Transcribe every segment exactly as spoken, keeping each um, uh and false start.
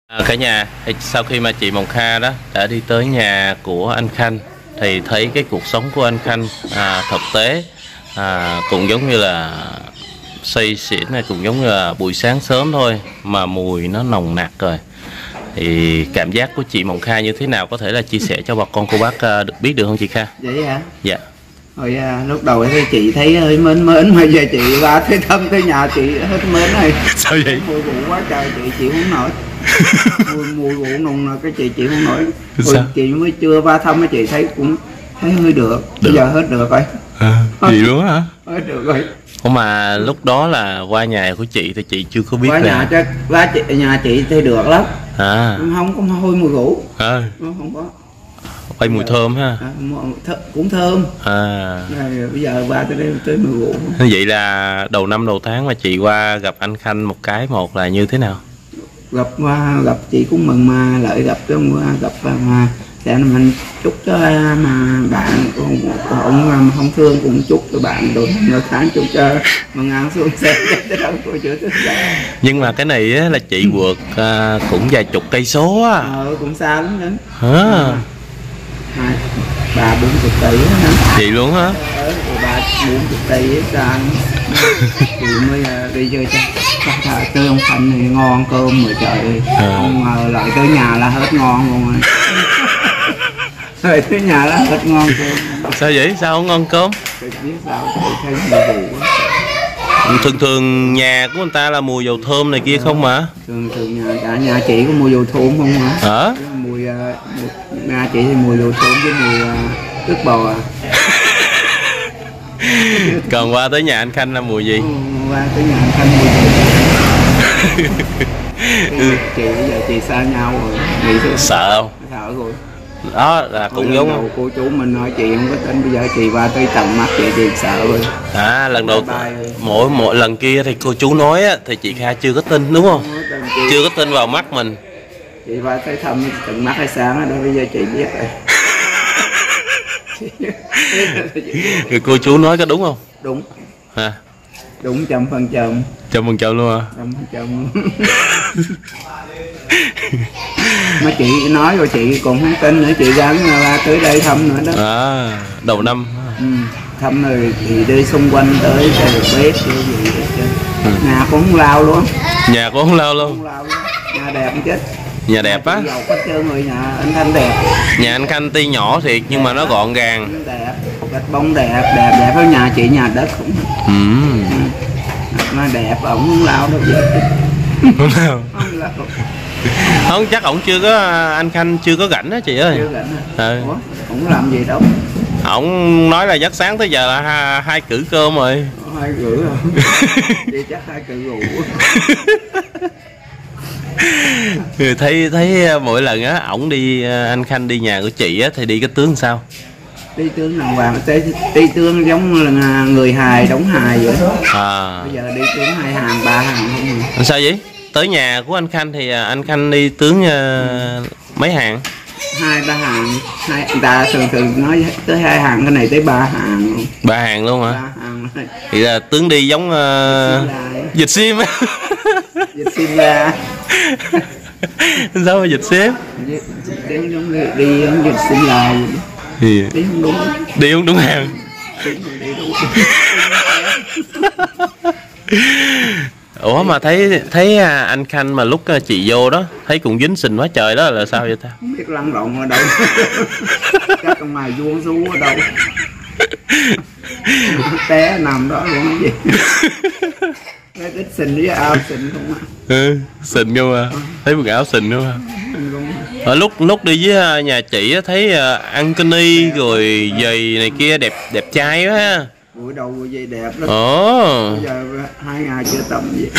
À, cả nhà, sau khi mà chị Mộng Kha đó đã đi tới nhà của anh Khanh thì thấy cái cuộc sống của anh Khanh à, thực tế à, cũng giống như là say xỉn này, cũng giống như là buổi sáng sớm thôi mà mùi nó nồng nặc rồi. Thì cảm giác của chị Mộng Kha như thế nào, có thể là chia sẻ cho bà con cô bác à, được biết được không chị Kha? Vậy hả? Dạ. Hồi à, lúc đầu thì chị thấy hơi mến mến mà giờ chị qua thấy thăm tới nhà chị hết mến này. Sao vậy? Mùi rượu quá trời, chị chịu không nổi. mùi mùi rượu nồng là cái chị chịu không nổi. Rồi Sao? chị mới chưa qua thăm chị thấy cũng thấy hơi được. Được. Bây giờ hết được rồi. À, gì luôn hả? Hết được rồi. Ủa mà lúc đó là qua nhà của chị thì chị chưa có biết Qua là nhà chắc qua chị, nhà chị thì được lắm. à Không có hôi mùi rượu. à, Không có. quay mùi thơm ha. À, th cũng thơm. À. Rồi, bây giờ qua tới đây tới mùi rượu. Vậy là đầu năm đầu tháng mà chị qua gặp anh Khanh một cái một là như thế nào? Gặp gặp chị cũng mừng mà lợi gặp cái gặp mà sẽ mình chúc cho mà bạn ông, ông không thương cũng chúc cho bạn đồ năm tháng chúc cho mà ngang xuống xe tới đâu tôi chưa thích ra. Nhưng mà cái này á, là chị vượt à, cũng vài chục cây số á. Ờ cũng xa lắm đó. Hả? Hai ba bốn chục tỷ hả? Chị luôn hả? Ờ ba bốn chục tỷ xa chị mới uh, đi chơi cho chắc tới ông Khanh này ngon cơm rồi trời ơi. À. Không ngờ lại tới nhà là hết ngon luôn rồi. Rồi tới nhà là hết ngon cơm. Sao vậy? Sao không ngon cơm? Tôi biết sao tôi thấy mùi rượu quá. Thường thường nhà của người ta là mùi dầu thơm này kia à, không mà. Thường thường nhà, cả nhà chị có mùi dầu thơm không hả? Hả? Mùi, mùi nhà chị thì mùi dầu thơm với mùi uh, ức bò à. Còn qua tới nhà anh Khanh là mùi gì? Ừ, qua tới nhà anh Khanh mùi rượu. Ừ. Chị bây giờ chị xa nhau rồi. Nghĩ sợ không? Sợ rồi. Đó là cũng giống đầu cô chú mình nói chị không có tin, bây giờ chị qua tới tầm mắt chị thì sợ rồi. À lần đầu mỗi mỗi lần kia thì cô chú nói á thì chị Kha chưa có tin đúng không? Chị... chưa có tin vào mắt mình. Chị qua tới thăm tận mắt hay sáng đó, bây giờ chị biết rồi. Người cô chú nói có đúng không? Đúng. Hả? Đúng trăm phần trăm. Trăm phần trăm luôn à? Trăm phần trăm. Mà chị nói rồi chị còn không tin nữa, chị gắn ra tới đây thăm nữa đó. À đầu năm. Ừ, thăm rồi thì đi xung quanh tới cho được bếp cái gì hết. Ừ. Nhà cũng không lao luôn. Nhà cũng không lao luôn. Không lao luôn. Nhà đẹp không chết. Nhà đẹp á? Giàu hết trơn rồi, nhà anh Khanh đẹp. Nhà anh Khanh tuy nhỏ thiệt nhưng mà nó gọn gàng. Đẹp, gạch bông đẹp, đẹp đẹp với nhà chị nhà đất cũng. Ừ. Nó đẹp, ổng không lao đâu vậy. Không lao. Không lao. Không chắc ổng chưa có, anh Khanh chưa có rảnh á chị ơi. Chưa rảnh hả? Ừ. Ủa, ổng làm gì đâu. Ổng nói là giấc sáng tới giờ là hai, hai cử cơm rồi. Hai cử rồi. Chị chắc hai cử rượu. thấy thấy mỗi lần á ổng đi, anh Khanh đi nhà của chị á thì đi cái tướng sao? Đi tướng đàng hoàng, đi tướng giống là người hài đóng hài vậy. À. Bây giờ đi tướng hai hàng ba hàng không rồi. Sao vậy? Tới nhà của anh Khanh thì anh Khanh đi tướng uh, mấy hàng? Hai ba hàng, hai người ta thường thường nói tới hai hàng, cái này tới ba hàng luôn. Ba hàng luôn hả? Ba hàng. Thì là tướng đi giống uh, dịch sim á. Dịch sim ra. Sao mà dịch sim? Đi giống đi giống dịch sim là thì đi không đúng. Đi không đúng hàng. Đi đúng. Ủa mà thấy thấy anh Khanh mà lúc chị vô đó thấy cũng dính sình quá trời đó là sao vậy ta? Không biết lăn lộn ở đâu. Chắc con mày vuông xuống ở đâu. Té nằm đó luôn cái gì. Cái ít sình với áo sình không à. Ừ, sình không à. Thấy một áo sình không à. Ở lúc lúc đi với nhà chị thấy ăn cái ni rồi giày này kia đẹp đẹp trai quá ha. Buổi đầu buổi dây đẹp lắm. Ồ. Bây giờ hai ngày chưa tầm gì.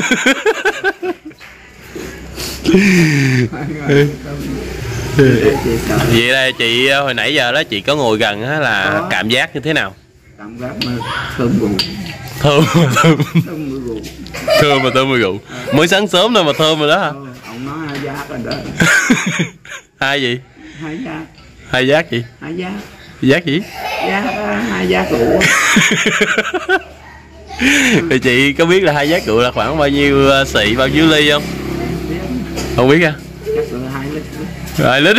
Vậy là chị hồi nãy giờ đó chị có ngồi gần á là đó. Cảm giác như thế nào? Cảm giác mà thơm rượu. Thơm mà thơm. Thơm mùi rượu. Thơm mà thơm mùi rượu. Mới sáng sớm thôi mà thơm rồi đó hả? Ừ, ông nói hai giác rồi đó. Hai gì? Hai giác. Hai giác gì? Hai giác. Giác gì? Giác hai giác rượu. Thì chị có biết là hai giác rượu là khoảng bao nhiêu xị, bao nhiêu ly không? Không biết á. Chắc là hai lít. Hai lít.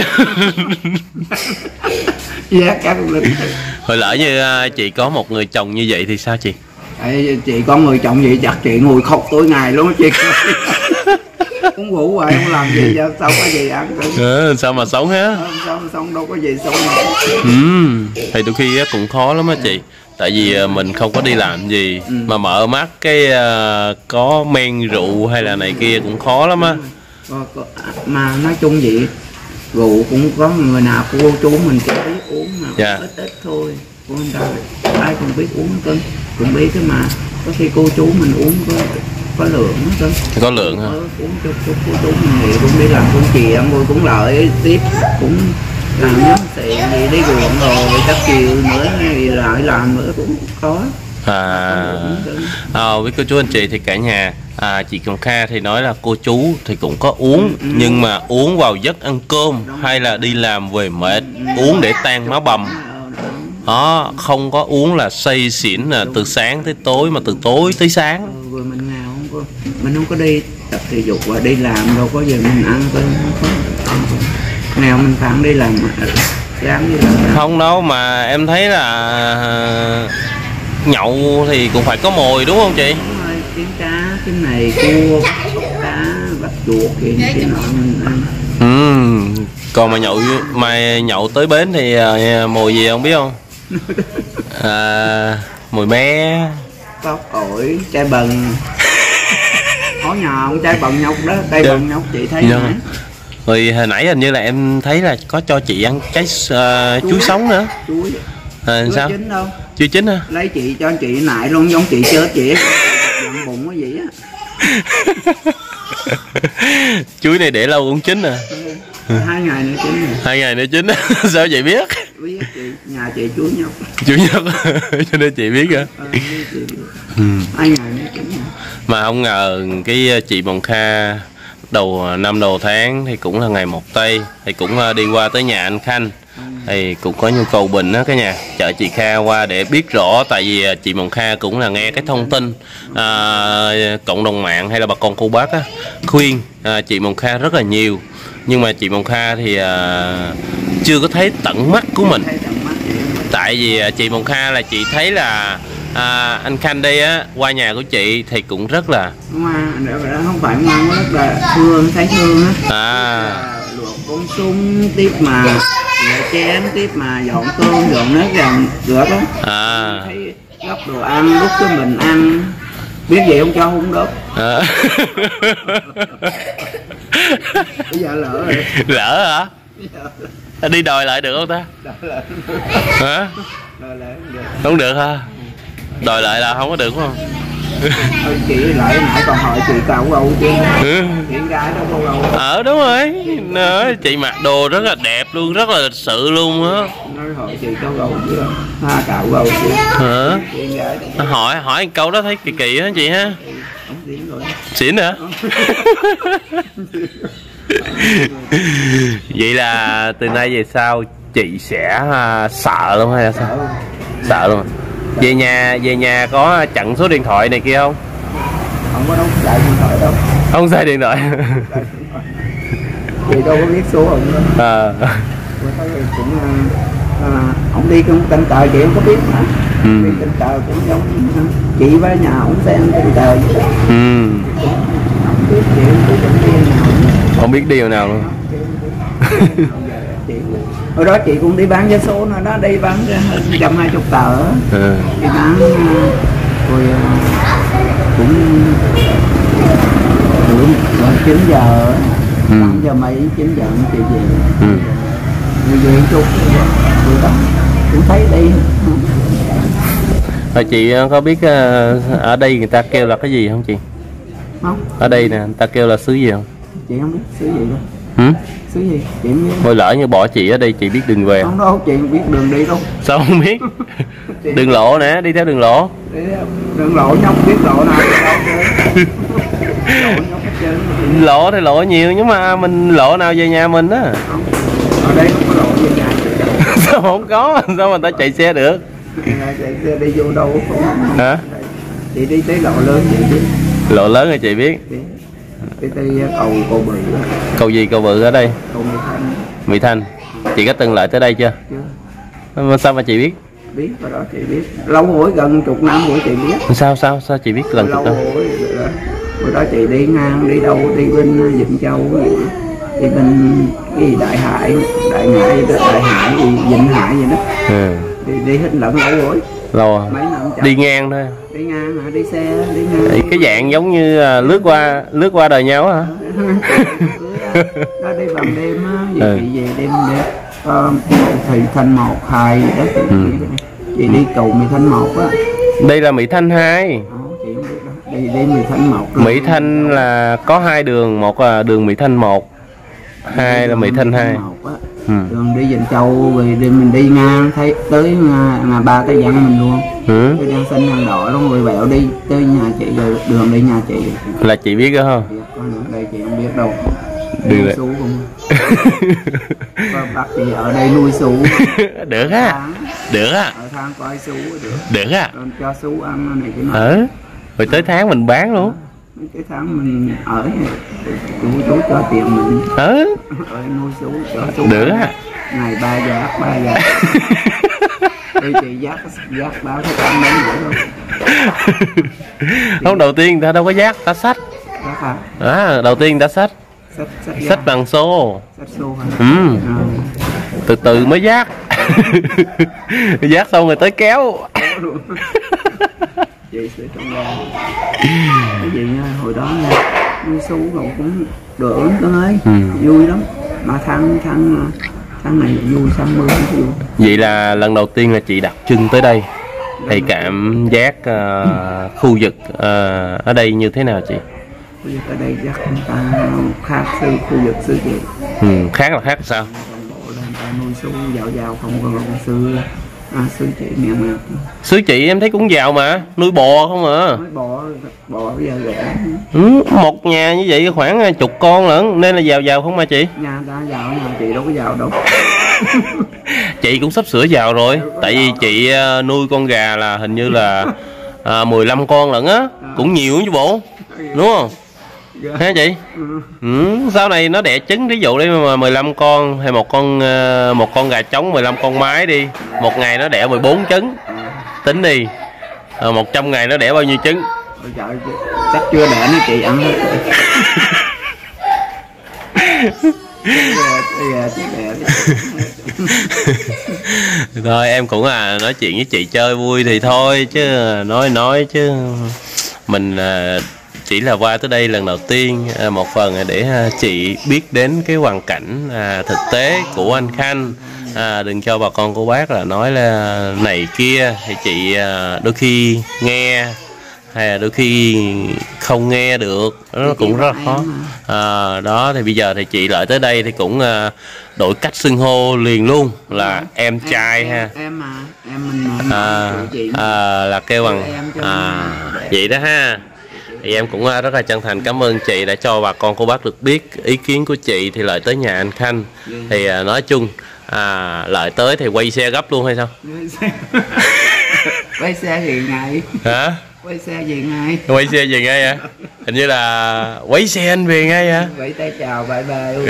Dạ chắc lít. Hồi lỡ như chị có một người chồng như vậy thì sao chị? Ê, chị có người chồng vậy chắc chị ngồi khóc tối ngày luôn chị. Cũng ngủ hoài không làm gì sao có gì ăn ừ, sao mà sống hết. Sao mà sống đâu có gì sống. Ừ, thì đôi khi cũng khó lắm á chị. Tại vì mình không có đi làm gì ừ. mà mở mắt cái uh, có men rượu hay là này kia cũng khó lắm á. Mà nói chung vậy rượu cũng có người nào cô chú mình cũng biết uống mà yeah. ít ít thôi. Cô người ta ai cũng biết uống cân cũng biết cái mà có khi cô chú mình uống có có lượng đó cơ. Có lượng hả? Uống chút chút cô chú mình thì cũng đi làm công chuyện rồi cũng lợi tiếp cũng làm nhóm tiền gì đi ruộng rồi các chiều nữa thì lại làm nữa cũng có. À, à với cô chú anh chị thì cả nhà à, chị Hồng Kha thì nói là cô chú thì cũng có uống ừ, ừ. nhưng mà uống vào giấc ăn cơm đúng. Hay là đi làm về mệt ừ, uống để tan máu bầm đó, không có uống là say xỉn là từ sáng tới tối mà từ tối tới sáng. Ừ, rồi mình nào không có mình không có đi tập thể dục và đi làm đâu có giờ mình ăn cơm không có nào mình phải đi làm mà dám đi làm không đâu mà em thấy là nhậu thì cũng phải có mồi đúng không chị? Đúng rồi, kiếm cá, kiếm này, cua, cá, bắt chuột thì cái nọ mình ăn. Ừ, còn mà nhậu mà nhậu tới bến thì uh, mồi gì không biết không? À, mồi me, cóc ổi, chai bần. Có nhà ông chai bần nhóc đó, cây yeah. bần nhóc chị thấy yeah. Rồi hồi nãy hình như là em thấy là có cho chị ăn trái uh, chuối, chuối sống nữa. Chuối. À, chưa sao? Chín đâu. Chưa chín hả? Lấy chị cho chị nại luôn giống chị chết chị á. Dặn bụng cái gì á. Chuối này để lâu cũng chín à. Hai ngày nữa chín rồi. Hai ngày nữa chín. Sao chị biết? Biết chị, nhà chị chuối nhóc. Chuối nhóc. Cho nên chị biết hả? À, chị biết. Ừ. Hai ngày nữa chín rồi. Mà không ngờ cái chị Hồng Kha đầu năm đầu tháng thì cũng là ngày một tây thì cũng đi qua tới nhà anh Khanh thì cũng có nhu cầu bình á cả nhà, chợ chị Kha qua để biết rõ. Tại vì chị Hồng Kha cũng là nghe cái thông tin à, cộng đồng mạng hay là bà con cô bác á, khuyên à, chị Hồng Kha rất là nhiều, nhưng mà chị Hồng Kha thì à, chưa có thấy tận mắt của mình. Tại vì chị Hồng Kha là chị thấy là à, anh Khanh đi á qua nhà của chị thì cũng rất là ngoan, không phải ngoan, rất là thương, thấy thương á. À, luộc con sung tiếp mà rửa chén tiếp mà dọn cơm dọn nước dọn rửa đó. À, thấy gấp đồ ăn lúc cho mình ăn biết vậy không cho không đốt. À. Bây giờ lỡ rồi. Lỡ hả? Dạ. Đi đòi lại được không ta? Hả? Đòi lại không được. Không được ha? Đòi lại là không có được đúng không? Thôi chị lại nãy còn hỏi chị cạo gâu chứ. Ừ. Chị gái đâu có gâu. Ờ đúng rồi. Nói chị mặc đồ rất là đẹp luôn, rất là lịch sự luôn á. Nói hỏi chị có gâu chưa? Ha cạo gâu chưa? Hả? Hỏi hỏi câu đó thấy kỳ kỳ á chị ha. Không xỉn rồi. Xỉn hả? Vậy là từ nay về sau chị sẽ uh, sợ luôn hay là sao? Sợ, sợ luôn. Về nhà về nhà có chặn số điện thoại này kia không? Không có đâu xài điện thoại đâu. Không xài điện thoại. Chị đâu có biết số không đâu. À. Cũng à, ông đi cũng tình cờ chị không có biết mà. Ừ. Đi tình cờ cũng giống chị với nhà ông xem tình cờ vậy. Ừ. Không biết chị không biết điều nào. Không biết điều nào luôn. Hồi đó chị cũng đi bán vé số nữa đó, đi bán hơn một trăm hai mươi tờ. Ừ. Đi bán rồi cũng rồi chín giờ tám giờ mấy chín giờ chị về. Ừ. Rồi về chút rồi đó cũng thấy đi. Rồi chị có biết ở đây người ta kêu là cái gì không chị? Không. Ở đây nè người ta kêu là xứ gì không? Chị không biết xứ gì đâu. Ừ? Xứ gì? Chị không biết. Hồi lỡ như bỏ chị ở đây chị biết đường về không? Đâu, chị không biết đường đi đâu. Sao không biết? Đường lộ nè, đi theo đường lộ. Đi đường lộ nhóc biết lộ nào đâu chứ. Lộ thì lộ nhiều nhưng mà mình lộ nào về nhà mình á. Không. Ở đây không có lộ về nhà chị đâu. Sao không có? Sao mà ta chạy xe được? Chạy xe đi vô đâu không? Hả? Chị đi tới lộ lớn chị biết. Lộ lớn thì chị biết. cái cái cầu cầu bự đó. Cầu gì cầu bự ở đây? Cầu Mỹ Thanh. Mỹ Thanh. Chị có từng lại tới đây chưa? Chưa. Mà sao mà chị biết? Biết ở đó chị biết. Lâu rồi gần chục năm rồi chị biết. Sao sao sao chị biết lần chục năm? Lâu rồi. Hồi đó chị đi ngang đi đâu đi bên Vĩnh Châu đi bên cái gì Đại Hải Đại Hải Đại Hải gì Vĩnh Hải vậy đó. Ừ. đi đi hết lẫn lâu rồi. Lâu à? Mấy năm đi ngang thôi. Đi ngang hả? Đi xe đi ngang. Cái dạng giống như lướt qua lướt qua đời nhau hả? Đó đi bằng đêm á, gì ừ. Chị về đêm đêm uh, Thị Thanh một hai đó chị, ừ. Chị đi cầu Mỹ Thanh một á. Đây là Mỹ Thanh hai. Chị không biết đó. Đi đi Mỹ Thanh một. Mỹ Thanh là có hai đường, một là đường Mỹ Thanh một, hai là Mỹ Thanh hai. Ừ. Đường đi Vĩnh Châu về đi mình đi ngang thấy tới nhà ba cái dặn mình luôn. Ừ. Cái đèn xanh đèn đỏ luôn rồi vẹo đi tới nhà chị rồi đường đi nhà chị. Là chị biết đó không? Đây chị không biết đâu. Nuôi sú không? Bác chị ở đây nuôi sú. Được á. Được á. Ở thang coi sú được. Được á. Rồi cho sú ăn này cái này. Ừ. Rồi tới tháng mình bán luôn. Mấy cái tháng mình ở chú chú cho tiền mình. Ừ. Ở nuôi sú cho sú. Được á. Ngày ba giác ba giác. Đi chị giác giác báo thấy ăn đến nữa luôn. Hôm đầu tiên ta đâu có giác, ta xách. Giác hả? À, đầu tiên ta xách. Xách, xách, xách bằng xô. Xách xô hả? Ừ. À. Từ từ mới giác. Giác xong rồi tới kéo. Chị sẽ trong ra cái gì nha, hồi đó nha nuôi sú rồi cũng được lắm con ơi. Ừ. Vui lắm mà tháng tháng tháng này vui tháng mưa vui. Vậy là lần đầu tiên là chị đặt chân tới đây thì cảm giác uh, khu vực uh, ở đây như thế nào chị? Khu vực ở đây chắc người ta khác sư khu vực xứ chị. Ừ, khác là khác sao? Người ta nuôi sú dạo dạo không còn sư. À, xứ chị mẹ mà. Xứ chị em thấy cũng giàu mà, nuôi bò không à. Nuôi bò, bò bây giờ rẻ. Ừ, một nhà như vậy khoảng chục con lận, nên là giàu giàu không mà chị? Nhà ta giàu, nhà chị đâu có giàu đâu. Chị cũng sắp sửa giàu rồi, tại vì chị nuôi con gà là hình như là à, mười lăm con lận á, cũng nhiều chứ bộ, đúng không? Hả chị? Ừ. Ừ, sau này nó đẻ trứng, ví dụ đi mà mười lăm con hay một con một con gà trống mười lăm con mái đi, một ngày nó đẻ mười bốn trứng. Tính đi. À, một trăm ngày nó đẻ bao nhiêu trứng? Ôi trời, chắc chưa đẻ nó chị ăn hết. Thôi em cũng à nói chuyện với chị chơi vui thì thôi chứ nói nói chứ mình à, chỉ là qua tới đây lần đầu tiên, à, một phần để chị biết đến cái hoàn cảnh à, thực tế của anh Khanh. À, đừng cho bà con cô bác là nói là này kia thì chị à, đôi khi nghe hay là đôi khi không nghe được, nó cũng rất là khó. À, đó thì bây giờ thì chị lại tới đây thì cũng à, đổi cách xưng hô liền luôn là em, em trai em, ha em mà em mình mà, à, chị à, là kêu bằng à, vậy đó ha. Thì em cũng rất là chân thành cảm ơn chị đã cho bà con cô bác được biết ý kiến của chị thì lại tới nhà anh Khanh. Thì à, nói chung à, lại tới thì quay xe gấp luôn hay sao? Quay xe gì ngày? Hả? Quay xe gì ngay? Quay xe về ngay hả? Hình như là quay xe anh về ngay hả? Quay tay chào bye bye.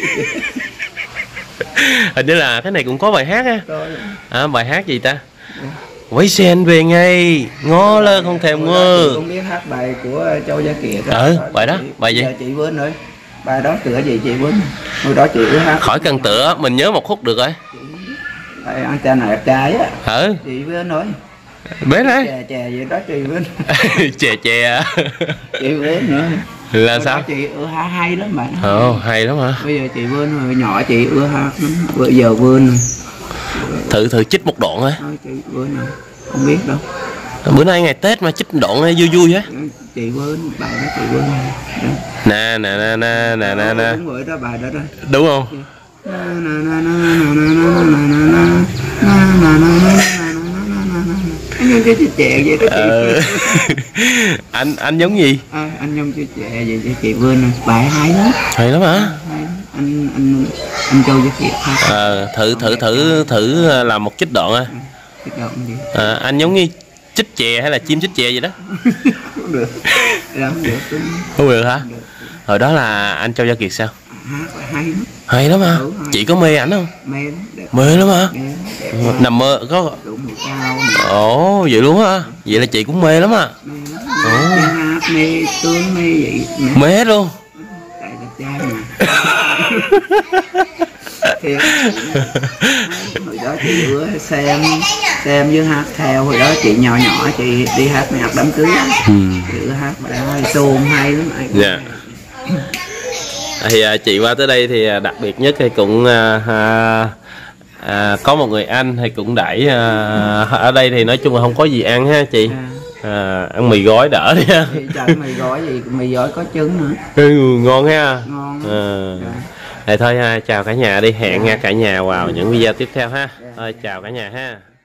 Hình như là cái này cũng có bài hát á. À, bài hát gì ta? Quay xe anh về ngay, ngó lên không thèm ngơ. Không biết hát bài của Châu Gia Kiệt đó. Ừ, bài đó, bài gì? Giờ chị quên rồi. Bài đó tựa gì chị quên. Hồi đó chị cứ hát. Khỏi cần tựa, mình nhớ một khúc được rồi. Tại ăn cha này trai á. Ừ. Chị quên rồi. Bế này. Chè chè vậy đó chị quên. Chè chè. Chị quên nữa. Là hồi sao? Chị ưa hát hay lắm bạn. Ồ, hay lắm hả? Bây giờ chị quên rồi, nhỏ chị ưa hát lắm. Bây giờ quên rồi. Thử thử chích một đoạn á. Chị quên rồi. Không biết đâu. Bữa nay ngày Tết mà chích đoạn này vui vui á. Chị quên, bài đó chị quên. Nè nè nè nè nè nè nè. Đúng rồi đó, bài đó đó. Đúng không? Anh giống chơi chè vậy đó chị. Ờ. anh anh giống gì? À, anh giống chơi chè vậy chị, chị quên rồi. Bài hay lắm. Hay lắm hả? Anh anh anh Châu Gia Kiệt ha. Ờ, thử thử thử thử làm một trích đoạn á. À, anh giống như chích chè hay là chim chích chè vậy đó. Không được. Không được. Không được hả? Hồi đó là anh Châu Gia Kiệt sao? Hát hay lắm. Hay lắm hả? Ừ, hay. Chị có mê ảnh không? Mê lắm, đẹp. Mê lắm hả? Mê lắm, đẹp Ừ, quá. nằm mơ có. Đủ mùi cao. Ồ vậy luôn hả? Vậy là chị cũng mê lắm à? Mê lắm. Ồ. Mê hát, mê tướng, mê vậy. Mê, Mê hết luôn. tại đẹp trai mà. Thiệt. Hồi đó chị ưa xem xem với hát theo. Hồi đó chị nhỏ nhỏ chị đi hát nhạc đám cưới á. Ừ. Chị ưa hát bài đó tôm hay lắm. Ai cũng Dạ. Thì à, chị qua tới đây thì à, đặc biệt nhất thì cũng à, à, à, có một người anh thì cũng đẩy à, ở đây thì nói chung là không có gì ăn ha chị. À. À, ăn mì gói đỡ đi ha. Thì trời mì gói gì, mì gói có trứng nữa. Ừ, ngon ha. Ngon. À. Dạ. Thì thôi ha, chào cả nhà đi, hẹn Dạ. nha cả nhà vào những video tiếp theo ha. Dạ. Thôi chào cả nhà ha.